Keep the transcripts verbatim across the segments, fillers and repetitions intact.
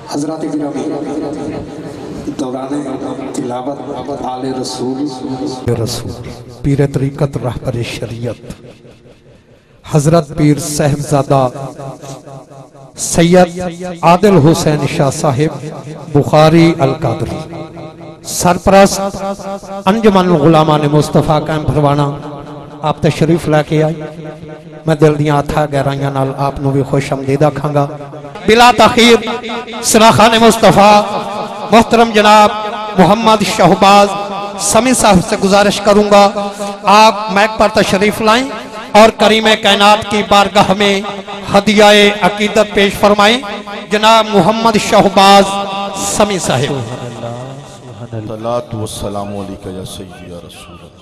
حضرات گرامی دوران تلاوت آل رسول رسول پیر طریقت رہبر شریعت حضرت پیر صاحبزادہ سید عادل حسین شاہ صاحب بخاری القادری سرپرست انجمن غلامان مصطفیٰ قائم پروانہ آپ تشریف لے کے آئی میں دل دیاں آتھا گہرائیاں نال آپ نو بھی خوش آمدید آکھاں گا بلا تاخیر سراخان مصطفیٰ محترم جناب محمد شہباز سمی صاحب سے گزارش کروں گا آپ میک پر تشریف لائیں اور کریم کائنات کی بارگاہ میں ہدیہ عقیدت پیش فرمائیں جناب محمد شہباز سمی صاحب صلاة والسلام علیکہ یا سیدی یا رسول اللہ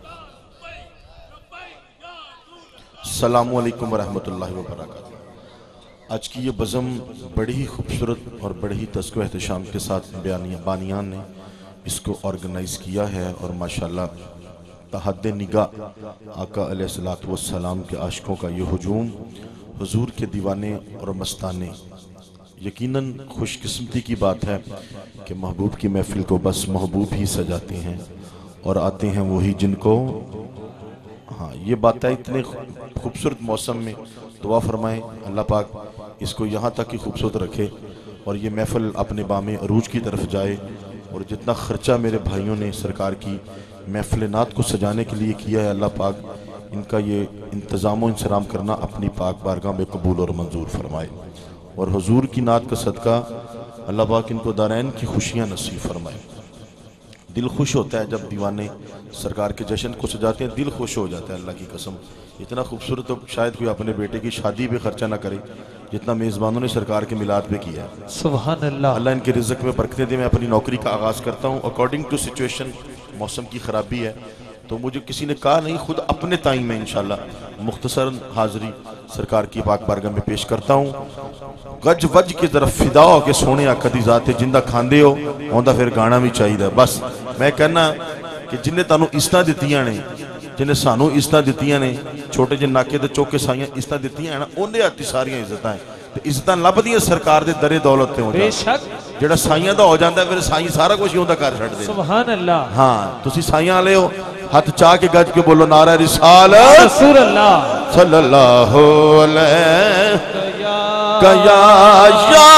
السلام علیکم ورحمت اللہ وبرکاتہ۔ آج کی یہ بزم بڑی ہی خوبصورت اور بڑی ہی تذکر و احتشام کے ساتھ بانیان نے اس کو آرگنائز کیا ہے اور ماشاءاللہ تحد نگاہ آقا علیہ السلام کے عاشقوں کا یہ ہجوم حضور کے دیوانے اور مستانے یقیناً خوش قسمتی کی بات ہے کہ محبوب کی محفل کو بس محبوب ہی سجاتے ہیں اور آتے ہیں وہی جن کو ہاں یہ بات ہے اتنے خوبصورت موسم میں دعا فرمائیں اللہ پاک اس کو یہاں تک ہی خوبصورت رکھے اور یہ محفل اپنے بام عروج کی طرف جائے اور جتنا خرچہ میرے بھائیوں نے سرکار کی محفل نعت کو سجانے کے لیے کیا ہے اللہ پاک ان کا یہ انتظام و انسرام کرنا اپنی پاک بارگاہ میں قبول اور منظور فرمائے اور حضور کی نعت کا صدقہ اللہ پاک ان کو دارین کی خوشیاں نصیب فرمائے۔ دل خوش ہوتا ہے جب دیوانے سرکار کے جشن کو سجاتے ہیں، دل خوش ہو جاتا ہے اللہ کی قسم۔ اتنا خوبصورت تو شاید کوئی اپنے بیٹے کی شادی پہ خرچہ نہ کرے جتنا میزبانوں نے سرکار کے میلاد پہ کیا ہے۔ سبحان اللہ، اللہ ان کے رزق میں برکتیں دے۔ میں اپنی نوکری کا آغاز کرتا ہوں اکارڈنگ ٹو سچویشن، موسم کی خرابی ہے تو مجھے کسی نے کہا نہیں، خود اپنے ٹائم میں انشاءاللہ مختصراً حاضری سرکار کی پاک بارگاہ میں پیش کرتا ہوں۔ گج وج کی طرف فدا ہو کے سونے کدی ذات جندہ کھاندے ہو ہوندہ پھر گانا بھی چاہیے دا۔ بس میں کہنا کہ جنہیں تانوں عزتاں دتیاں نے، جنہیں سانوں عزتاں دتیاں نے، چھوٹے جن ناکے دے چوکے سائیاں عزتاں دتیاں ہیں نا، انہیں آتی ساریاں عزتاں ہیں۔ عزتاں لب دیاں سرکار دے درے دولت تے ہو جاتا ہے، جڑا سائیاں دا ہو جاتا ہے پھر سائیں سارا کچھ ہی ہوندہ کر چھڑ دے۔ سبحان اللہ، ہاں تسی سائیاں لے ہو ہاتھ چاہ کے گج کے بولو نعرہ رسالت رسول اللہ صلی اللہ علیہ یا یا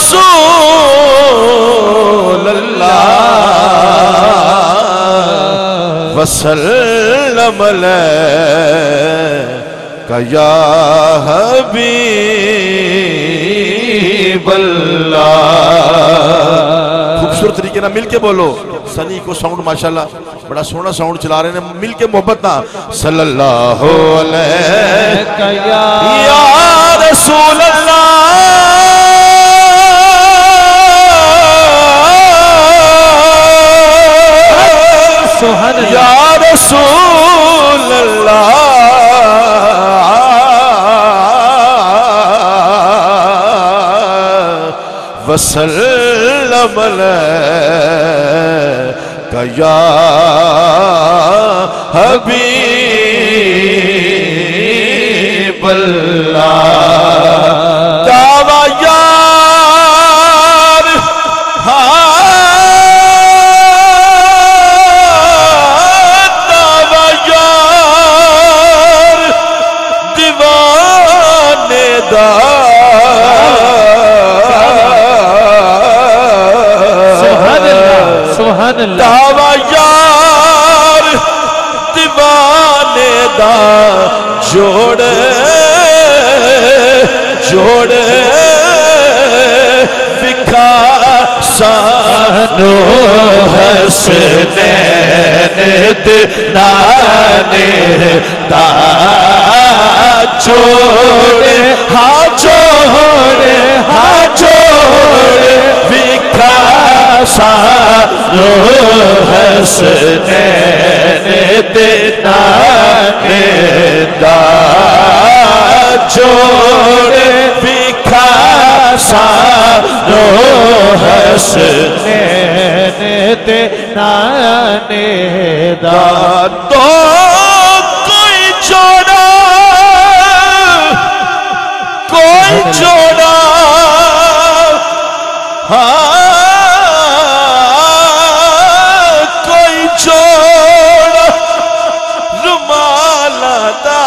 رسول اللہ وسلم علیہ یا حبیب اللہ۔ خوبصورت طریقے نہ مل کے بولو، سنی کو ساؤنڈ ماشاءاللہ بڑا سونا ساؤنڈ چلا رہے ہیں، مل کے محبت نہ صلی اللہ علیہ یا رسول اللہ یا رسول اللہ وسلم علیہ یا حبیب اللہ۔ دعویٰ یار دعویٰ یار دیوانے دار دعویٰ یار دیوانے دا جوڑے جوڑے بکھا سانو حسنین دنانے دا جوڑے ہاں جوڑے ہاں جوڑے بکھا سانو حسنین دنانے دا جوڑے بکھا سانو حسنین دنانے دا تو کوئی جوڑا کوئی جوڑا کوئی جوڑ رومالا دا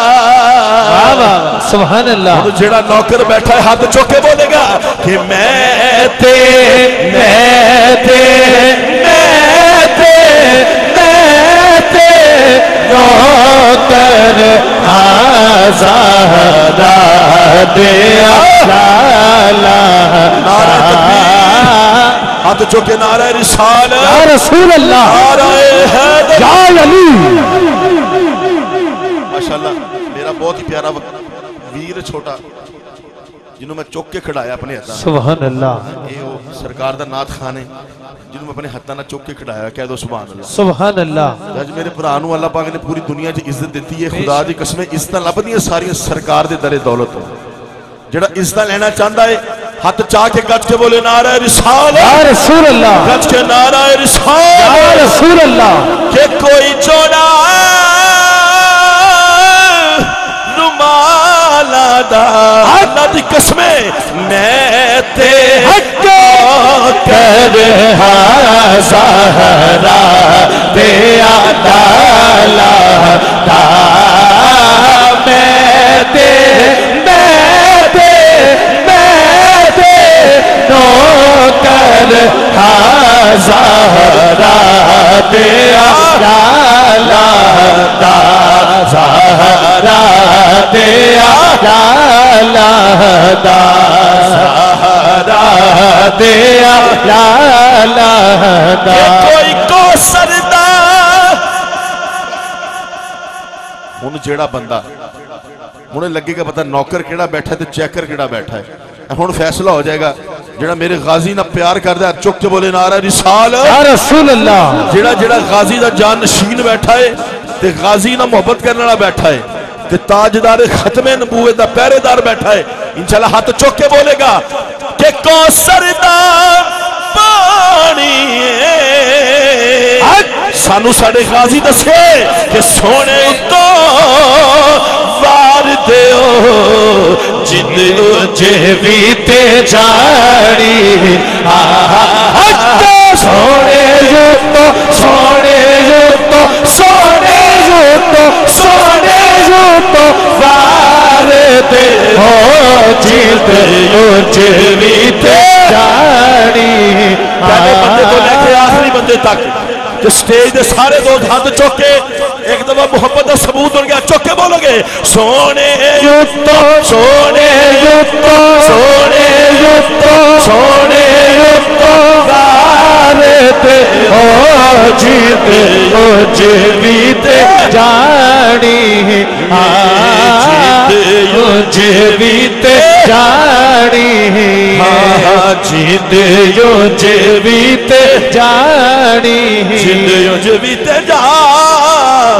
سبحان اللہ جیڑا نوکر بیٹھا ہے ہاتھ چوک کے بولے گا کہ میں تے میں تے میں تے میں تے نوکر آزادہ دیا لالا ہاتھ چوکے نعرہ رسالت یا رسول اللہ نعرہ حیدر یا علی ماشاءاللہ میرا بہت ہی پیارا ویر چھوٹا جنہوں میں چوک کے کھڑایا اپنے ہتھاں سبحان اللہ یہ وہ سرکار دا نات خانے جنہوں میں اپنے ہتھاں نہ چوک کے کھڑایا کہہ دو سبحان اللہ سبحان اللہ آج میرے پرانوں اللہ پاک نے پوری دنیا جی عزت دیتی ہے خدا دی قسمیں عزتہ لب دیا ساری سرکار دے در دولت ہو جڑا عزتہ لینا چاہتا ہے ہاتھ چاہ کے گج کے بولے نعرہ رسالت یا رسول اللہ گج کے نعرہ رسالت یا رسول اللہ کہ کوئی چوڑا رومالا دا اللہ دی قسمیں میں تے کر زہرا دیا لالا دا میں تے میں تے میں تے نوکر زہرا دیا لالا دا زہرا دیا لالا دا زہرا دیا لالا دا کوئی کو سردہ ہن جیڑا بندہ ہن لگے گا پتہ نوکر کیڑا بیٹھا ہے تے چیکر کیڑا بیٹھا ہے ہن فیصلہ ہو جائے گا جیڑا میرے غازی نہ پیار کر دے چک کے بولے نعرہ رسالت یا رسول اللہ جیڑا جیڑا غازی دا جان نشین بیٹھا ہے تے غازی نہ محبت کرنے والا بیٹھا ہے تے تاجدار ختم نبوت دا پہرے دار بیٹھا ہے انشاءاللہ ہاتھ چک کے بولے گا کہ کوثر دا پانی سانو ساڑے غازی دسے کہ سونے تو وار دیو جندو جیوی تے جاڑی سونے جو تو سونے جو تو سونے جو تو سونے جو تو وار دے ہو جندو جیوی تے جاڑی پہلے بندے کو لے کے آخری بندے تک جو سٹیج دے سارے دو ہاتھ چوکے ایک دفعہ محبت دا ثبوت ہو گیا چوکے بولو گے سونے یوتو سونے یوتو سونے یوتو سونے یوتو وارتے ہو جیتے ہو جیویتے جاڑی ہو جیویتے جاڑی جیتے ہو جیویتے جاڑی جیتے ہو جیویتے جاڑی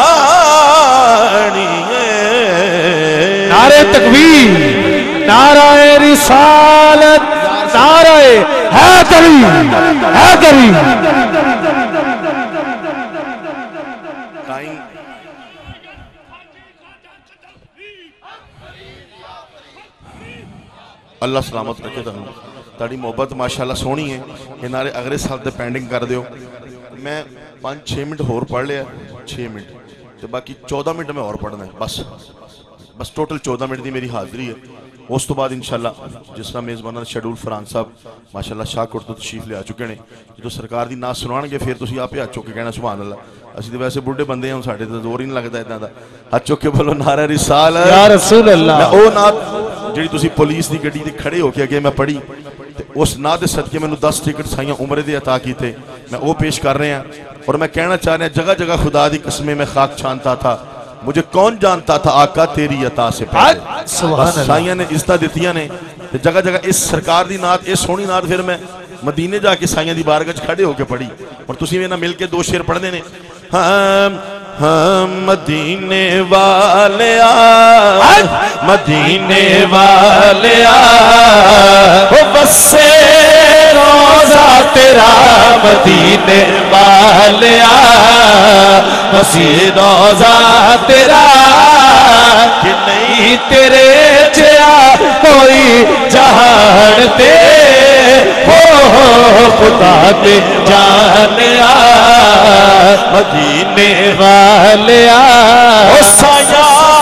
نعرہ تکبیر نعرہ رسالت نعرہ حیدری حیدری اللہ سلامت رکھے تاری محبت ماشاءاللہ سونی ہے یہ نعرے اگلے سال تے پینڈنگ کر دیو میں پانچ چھ منٹ ہور پڑھ لیا چھ منٹ تو باقی چودہ منٹ میں اور پڑھنا ہے بس بس ٹوٹل چودہ منٹ دی میری حاضری ہے اس تو بعد انشاءاللہ جس طرح میزبانہ شیڈول فرحان صاحب ماشاءاللہ شاہ کوٹ تو تشریف لے آ چکے ہیں جو سرکار دی ناز سنوان گے پھر تسی آپ ہی ہاتھ چوک کے کہنا سبحان اللہ اسی تو ویسے بڑھے بندے ہیں ساڑھے تو زور ہی نہیں لگتا اتنا دا ہاتھ چوک کے بولو نعرہ رسالت یا رسول اللہ میں او نات جڑی تسی پولیس دی گڈی تے کھڑے ہو کے اگے میں پڑھی اس نات دے صدقے میں دس ٹکٹ سائیاں عمرے دے عطا کیتے میں او پیش کر رہے ہیں اور میں کہنا چاہ رہے ہیں جگہ جگہ خدا دی قسمیں میں خاک چھانتا تھا مجھے کون جانتا تھا آقا تیری عطا سے پہلے بس سائیاں نے عزتہ دیتیاں نے جگہ جگہ اس سرکار دی نات اس سونی نات پھر میں مدینے جا کے سائیاں دی بارگاہ کھڑے ہو کے پڑھی اور تسی میں نہ مل کے دو شعر پڑھ دینے ہم ہم مدینے والے آ مدینے والے آ بسے روزہ تیرا مدینے والے آ بسی روزہ تیرا کہ نہیں تیرے جیا کوئی جہان تے خدا دے جانیا مدینے والیا او سایہ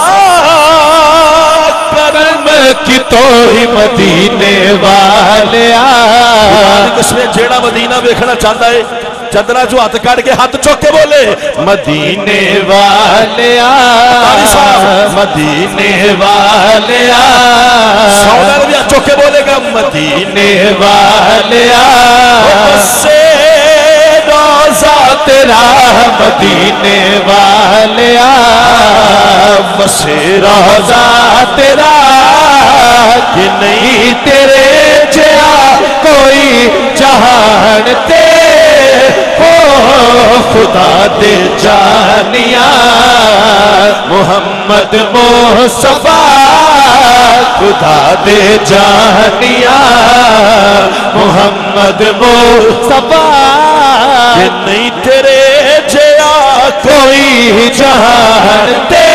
کرم کی تو ہی مدینے والیا کس نے جیڑا مدینہ دیکھنا چاہتا ہے چندرہ جو ہاتھ کاٹ کے ہاتھ چوک کے بولے مدینے والیا مدینے والیا سونا نبی چوک کے بولے گا مدینے والیا سے روزہ تیرا مدینے والیا بسے روزہ تیرا کہ نہیں تیرے جیا کوئی جہانتے خدا دے جانیا محمد مصطفیٰ خدا دے جانیا محمد مصطفیٰ کہ نہیں تیرے جیا کوئی جانتے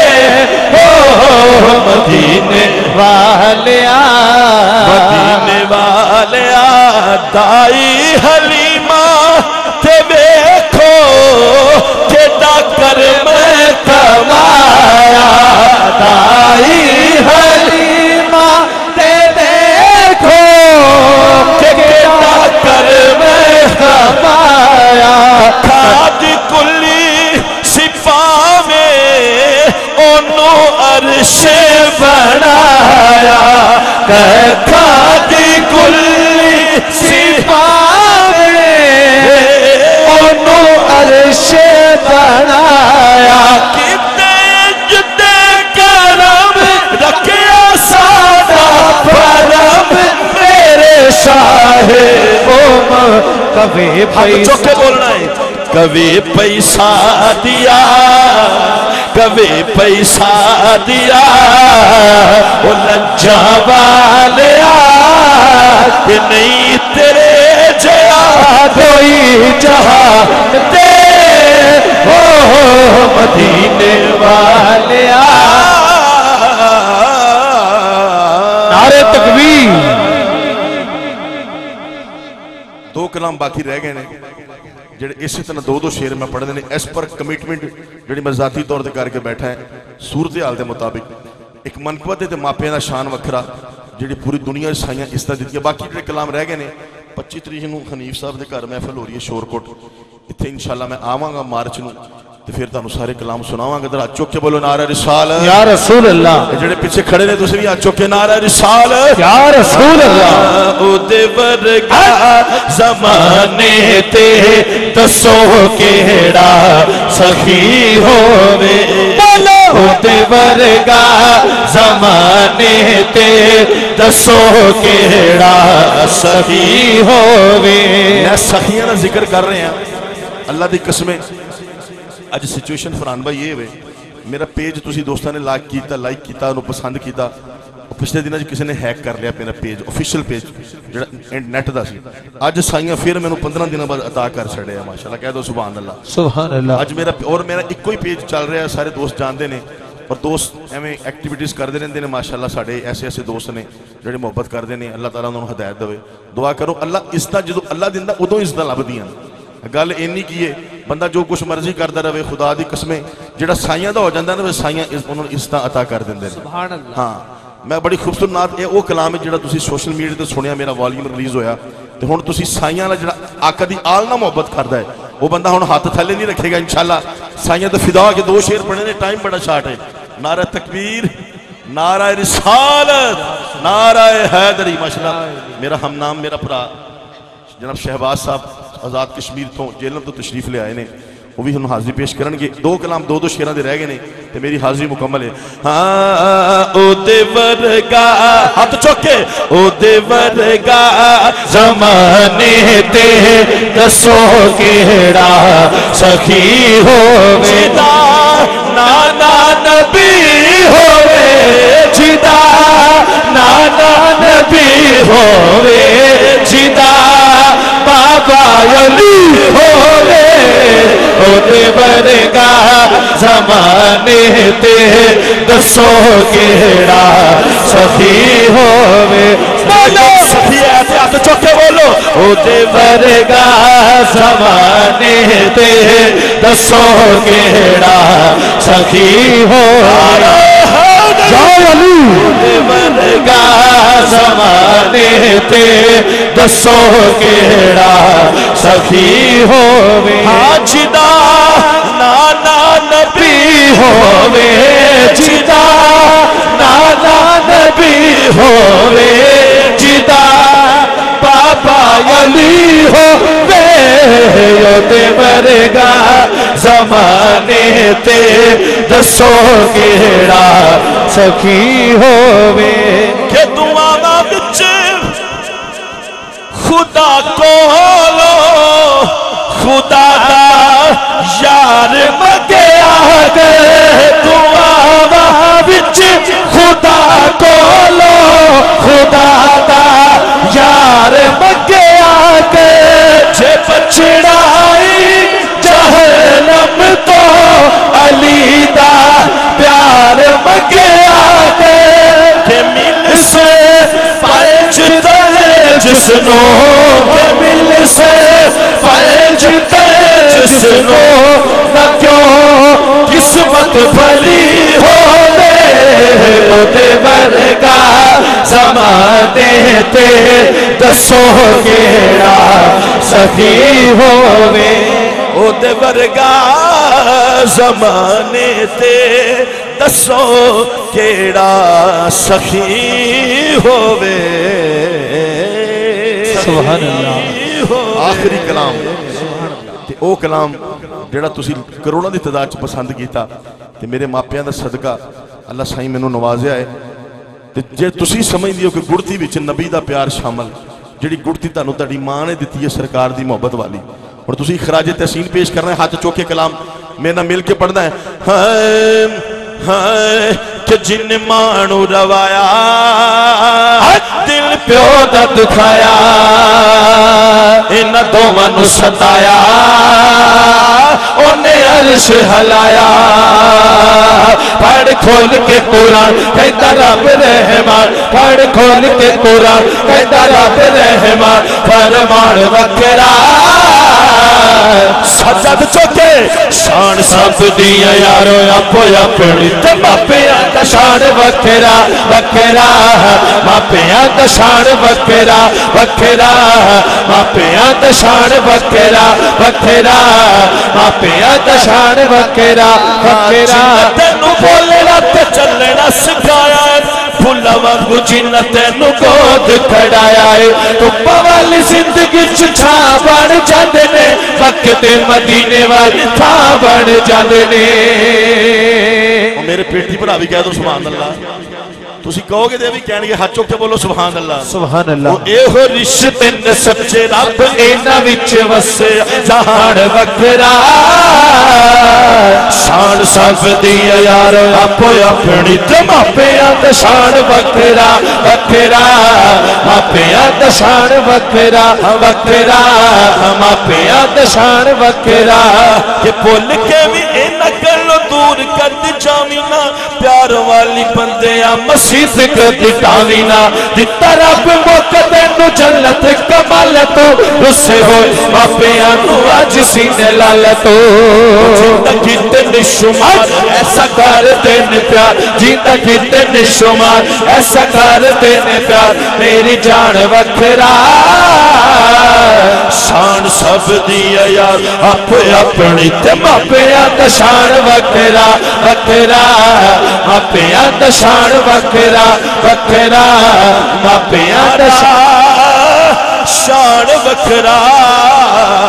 ہو مدینے والیا مدینے والیا دائی حلیمہ تے بیکھو کیڑا کرم کمایا دائی حلیمہ تے دیکھو کیڑا کرم کمایا کھاد کلی صفا میں اونو عرش بنایا کھاد کلی صفا عرش بنایا کتے جتے کرم رکھیا سادہ پرم میرے شاہ اوم کبھی پیسہ چوکے بولنا ہے کبھی پیسہ دیا کبھی پیسہ دیا وہ لجا والیا کہ نہیں تیرے جیا کوئی جہانتے ہو مدینے والیا نعرہ تکبیر دو کلام باقی رہ گئے نے جڑے اسی طرح دو دو شعر میں پڑھ دینے اس پر کمیٹمنٹ جڑی میں ذاتی طور تے کر کے بیٹھا ہے صورتحال دے مطابق ایک منقبت تے ماپیاں دا شان وکھرا جڑی پوری دنیا سائیاں اس طرح دیتی ہے باقی جڑے کلام رہ گئے نے پچی تریخ نو خنیف صاحب دے گھر محفل ہو رہی ہے شور کوٹ اتنے انشاءاللہ میں آواں گا مارچ نو تو پھر تانوں سارے کلام سناواں گا ذرا چوک کے بولو نعرہ رسالت یا رسول اللہ جڑے پیچھے کھڑے نے تسی بھی آ چوک کے نعرہ رسالت یا رسول اللہ او دے ورگا زمانے تے دسو کیڑا سخی ہووے او دے ورگا زمانے تے دسو کیڑا سخی ہووے میں سخیاں دا ذکر کر رہے ہیں اللہ دی قسمیں اج سچویشن فرحان بھائی یہ ہوئے میرا پیج تسی دوستاں نے لائک کیتا لائک کیتا انہوں پسند کیتا پچھلے دنوں کسی نے ہیک کر لیا میرا پیج آفیشیل پیج جڑا نیٹ دا سی اج سائیاں پھر مینوں پندرہ دنوں بعد عطا کر چھڑے ہیں ماشاءاللہ کہہ دو سبحان اللہ سبحان اللہ اج میرا اور میرا ایک کوئی پیج چل رہا ہے سارے دوست جانتے ہیں اور دوست ایویں ایکٹیویٹیز کرتے رہتے ہیں ماشاءاللہ ساڈے ایسے ایسے دوست نے جڑے محبت کرتے ہیں اللہ تعالیٰ انہوں ہدایت دے دعا کرو اللہ اس دا جدو اللہ دیندا ادوں اس دا لبدیاں گل اینی کی ہے بندہ جو کچھ مرضی کرتا رہے خدا دی قسمیں جڑا سائیاں دا ہو جاندا ہے نا سائیاں انہوں اس دا عطا کر دیندے ہیں سبحان اللہ ہاں میں بڑی خوبصورت نعت اے او کلام ہے جڑا تسی سوشل میڈیا تے سنیا میرا والیوم ریلیز ہویا تے ہن تسی سائیاں والا جڑا آقا دی آل نال محبت کردا ہے وہ بندہ ہن ہاتھ تھلے نہیں رکھے گا انشاءاللہ سائیاں تے فدا کے دو شعر پڑھنے نے ٹائم بڑا شارٹ ہے نعرہ تکبیر نعرہ رسالت نعرہ حیدری ماشاءاللہ میرا ہم نام میرا بھرا جناب شہباز صاحب آزاد کشمیر تو جیلم تو تشریف لے آئے نے وہ بھی ہم حاضری پیش کرن گے دو کلام دو دو شیراں دے رہ گئے نے تے میری حاضری مکمل ہے ہاں او دے ورگا ہاتھ چوکے او دے ورگا زمانے تے دسو کیڑا سخی ہووے نانا نبی ہووے جدا نانا نبی ہووے جدا بابا علی ہووے او دے ورگا زمانے تے دسو کیڑا سخی ہووے بولو سخی ہے تے ہاتھ چوکے بولو او ओदे वर्गा ज़माने ते दसो केड़ा सखी हो ओदे वर्गा ज़माने ते दसो केड़ा सखी होवे जिदा नाना नबी होवे जिदा नाना नबी होवे जिदा बाबा अली होवे ओदे वर्गा ज़माने ते दसो केड़ा सखी होवे के दुआवां विच खुदा कोलो खुदा दा यार मंगया गए दुआवां विच खुदा कोलो खुदा दा यार मंगया गए जे बछड़ाई जहन्नम तो अली दा प्यार मंगया गए के मिल से पंज जिसनो के मिल से पंज जिसनो न क्यों किस्मत भली हो ओदे वर्गा ज़माने ते दसो केड़ा सखी होवे ओदे वर्गा ज़माने ते दसो केड़ा सखी होवे सुभान अल्लाह आखिरी कलाम ते ओ कलाम जेड़ा तुसी करोड़ां दी तादाद च पसंद कीता ते मेरे मापियां दा सदका अल्लाह साईं मैनू नवाज़िया है ते जे तुसी समझदे हो कि गुड़ती विच नबी दा प्यार शामिल जिहड़ी गुड़ती तुहानू तुहाडी मां ने दित्ती है सरकार दी मोहब्बत वाली और तुसी खराजे तहसीन पेश करना है हाथ चौके कलाम मेरे नाल मिल के पढ़ना है हाय हाय कि जिन मानू रवाया दिल प्यो दा दुखाया इन्हां दोवां नू सताया ओने अर्श हलाया पढ़ खोल के कुरान कहता रब रहमान पढ़ खोल के कुरान कहता रब रहमान फरमान वखरा सजद चौके शान सब दिया यारो आपो अपनी ते मापिया दा शान वखरा वखरा मापिया दा शान वखरा वखरा मापिया दा शान वखरा वखरा मापिया दा शान वखरा वखरा तेनू बोलना ते चलना सिखाया फुल्ला वांगू जिन्ना तेनू गोद खड़ाया है धुप्पां वाली जिंदगी च छा बन जांदे ने वक्त मदीने वाली था बन जांदे ने मेरे पेटी भरा भी कह दो सुभान अल्लाह तुसी कहोगे ते भी कहणगे हाथ चुक के बोलो सुभान अल्लाह सुभान अल्लाह एहो रिश्ते ने सच्चे रब इन्हां विच वसे जान वखरा शान सब दी यार आपो अपनी ते मापियां दा शान वखरा वखरा मापियां दा शान वखरा वखरा मापियां दा शान वखरा के भुल के भी इन्हां गल्लों दूर कर दी जावीना प्यार वाली बंदियां मसीत कर दी टावीना दिता रब मौका तेनू जन्नत कमाल तो रुसे होए मापियां नू अज सीने लाल तो जिंदगी ते निशुमार ऐसा कर देने प्यार जिंदगी ते निशुमार ऐसा कर देने प्यार मेरी जान वखरा शान सब दी यार आप अपनी ते मापियां दा शान वखरा वखरा मापियां दा शान वखरा वखरा मापियां दा शान वखरा